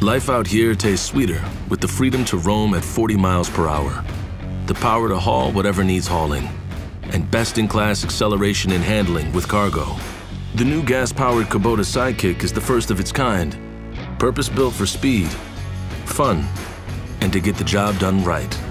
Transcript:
Life out here tastes sweeter with the freedom to roam at 40 miles per hour. The power to haul whatever needs hauling. And best-in-class acceleration and handling with cargo. The new gas-powered Kubota Sidekick is the first of its kind. Purpose-built for speed, fun, and to get the job done right.